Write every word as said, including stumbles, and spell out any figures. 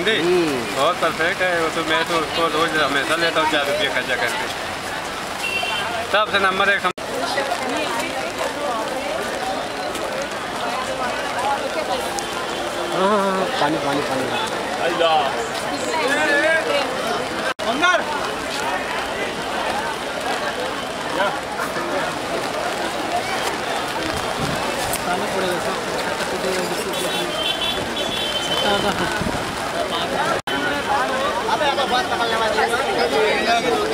भिंडी बहुत परफेक्ट है वो तो। मैं तो उसको रोज हमेशा लेता हूँ चार रुपये खर्चा करके। सबसे नंबर एक। हाँ पानी पानी पानी अंदर पड़ेगा।